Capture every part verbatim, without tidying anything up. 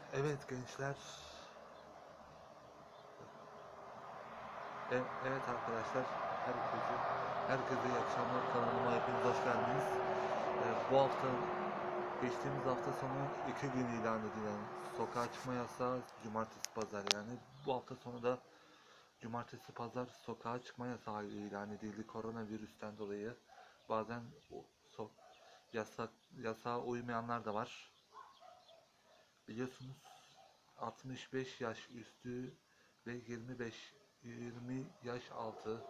Evet gençler, e- evet arkadaşlar, herkese, herkese iyi akşamlar. Kanalıma hepiniz hoş geldiniz. E, bu hafta, geçtiğimiz hafta sonu iki gün ilan edilen sokağa çıkma yasağı, cumartesi pazar, yani bu hafta sonu da cumartesi pazar sokağa çıkma yasağı ilan edildi koronavirüsten dolayı. Bazen o, so, yasak, yasağa uymayanlar da var. Biliyorsunuz altmış beş yaş üstü ve yirmi beş yirmi yaş altı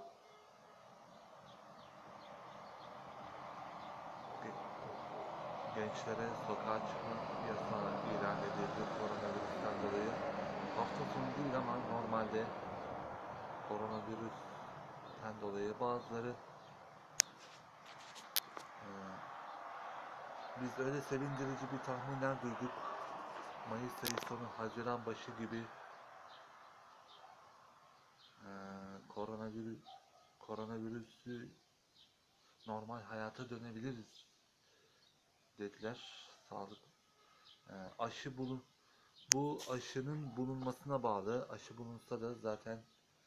gençlere sokağa çıkma yasağı ilan edildi koronavirüsten dolayı. Hafta sonu değil ama normalde koronavirüsten dolayı bazıları e, biz öyle sevindirici bir tahminler duyduk. Mayıs ayı sonu, Haziran başı gibi e, koronavirüs koronavirüsü normal hayata dönebiliriz dediler. Sağlık e, aşı bulun bu aşının bulunmasına bağlı. Aşı bulunsa da zaten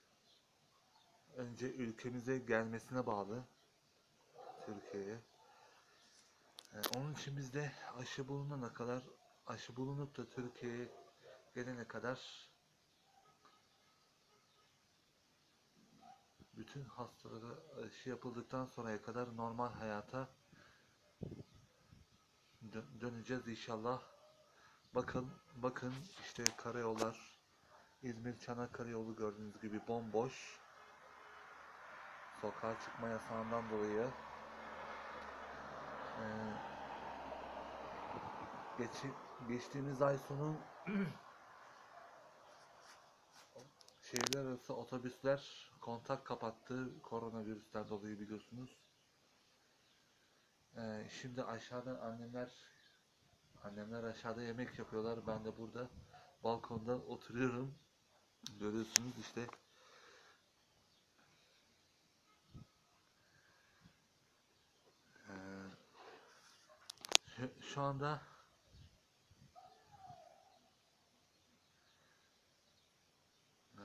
önce ülkemize gelmesine bağlı, Türkiye'ye. E, onun için biz de aşı bulunana kadar, aşı bulunup da Türkiye'ye gelene kadar bütün hastalara aşı yapıldıktan sonraya kadar normal hayata dö- döneceğiz inşallah. Bakın, bakın işte karayollar, İzmir Çanakkale yolu gördüğünüz gibi bomboş. Sokağa çıkma yasağından dolayı. E, geçi, geçtiğimiz ay sonu şehirler arası otobüsler kontak kapattı koronavirüsten dolayı, biliyorsunuz. Ee, şimdi aşağıda annemler annemler aşağıda yemek yapıyorlar. Ben de burada balkonda oturuyorum. Görüyorsunuz işte. Ee, şu, şu anda e,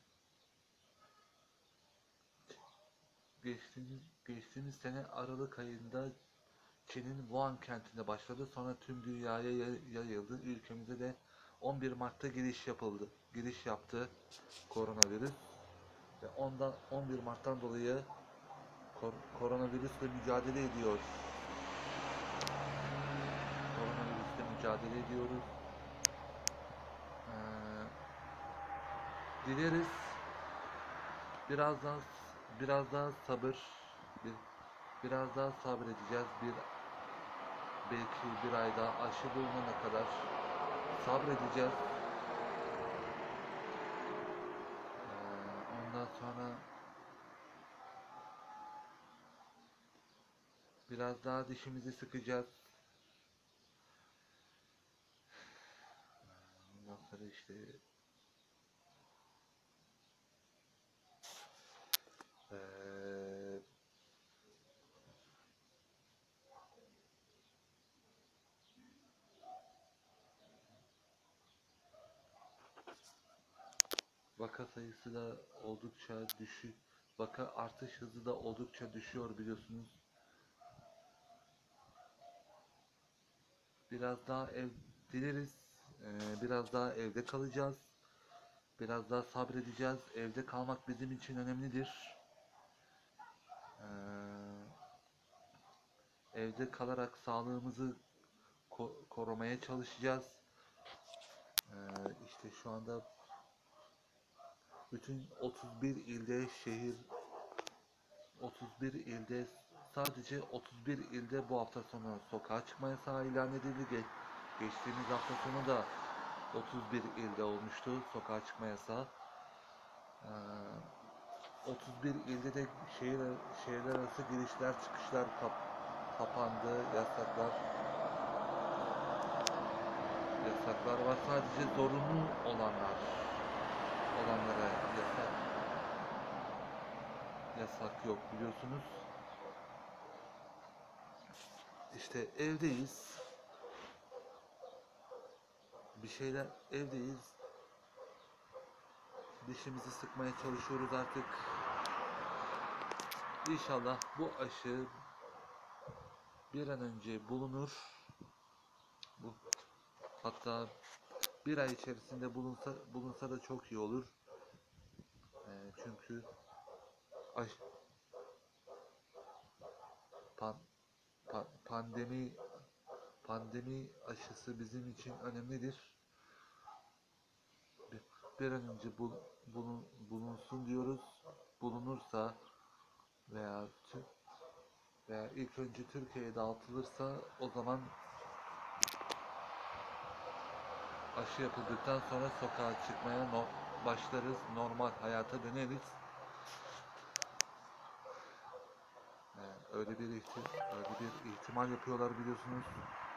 geçtiğimiz geçtiğimiz sene Aralık ayında Çin'in Wuhan kentinde başladı. Sonra tüm dünyaya yayıldı. Ülkemize de on bir Mart'ta giriş yapıldı. Giriş yaptı koronavirüs. Ve ondan on bir Mart'tan dolayı kor koronavirüsle mücadele ediyor. Koronavirüsle mücadele ediyoruz. Ee, dileriz biraz daha biraz daha sabır, bir, biraz daha sabredeceğiz. Bir belki bir ay daha aşı bulunana kadar sabredeceğiz. Ee, ondan sonra biraz daha dişimizi sıkacağız. Ondan sonra işte ee, vaka sayısı da oldukça düşük. Vaka artış hızı da oldukça düşüyor, biliyorsunuz. Biraz daha ev dileriz. Ee, biraz daha evde kalacağız. Biraz daha sabredeceğiz. Evde kalmak bizim için önemlidir. Ee, evde kalarak sağlığımızı ko- korumaya çalışacağız. Ee, işte şu anda bütün otuz bir ilde şehir, otuz bir ilde, sadece otuz bir ilde bu hafta sonu sokağa çıkma yasağı ilan edildi. Ge- geçtiğimiz hafta sonu da otuz bir ilde olmuştu sokağa çıkma yasağı. Ee, otuz bir ilde de şehir, şehirler arası girişler çıkışlar kap, kapandı, yasaklar yasaklar var. Sadece zorunlu olanlar olanlara yasak yasak yok, biliyorsunuz. İşte evdeyiz. bir şeyler evdeyiz. Dişimizi sıkmaya çalışıyoruz artık. İnşallah bu aşı bir an önce bulunur. Bu hatta bir ay içerisinde bulunsa bulunsa da çok iyi olur. Ee, çünkü aş, pan, pan, pandemi pandemi aşısı bizim için önemlidir. Bir, bir an önce bul, bulun, bulunsun diyoruz. Bulunursa veya tü, veya ilk önce Türkiye'ye dağıtılırsa o zaman aşı yapıldıktan sonra sokağa çıkmaya no başlarız. Normal hayata döneriz. Ee, öyle bir ihti öyle bir ihtimal yapıyorlar biliyorsunuz.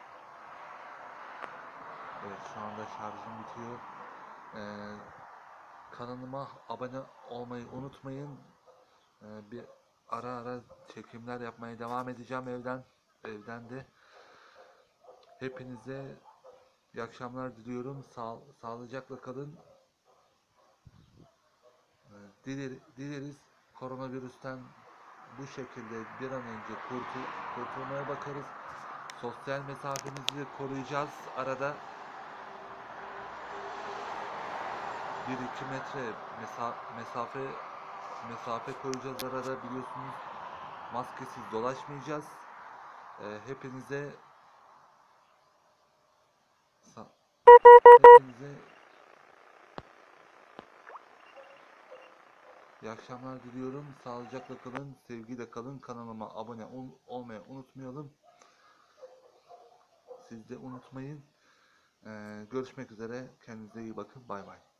Evet, şu anda şarjım bitiyor. Ee, kanalıma abone olmayı unutmayın. Ee, bir ara ara çekimler yapmaya devam edeceğim evden. Evden de. Hepinize iyi akşamlar diliyorum. Sağ, sağlıcakla kalın. Ee, diler, dileriz koronavirüsten bu şekilde bir an önce kurtul, kurtulmaya bakarız. Sosyal mesafemizi koruyacağız. Arada bir iki metre mesa mesafe mesafe koyacağız arada, biliyorsunuz. Maskesiz dolaşmayacağız. Ee, hepinize hepinize iyi akşamlar diliyorum. Sağlıcakla kalın, sevgiyle kalın. Kanalıma abone ol olmayı unutmayalım. Siz de unutmayın. Ee, görüşmek üzere. Kendinize iyi bakın. Bay bay.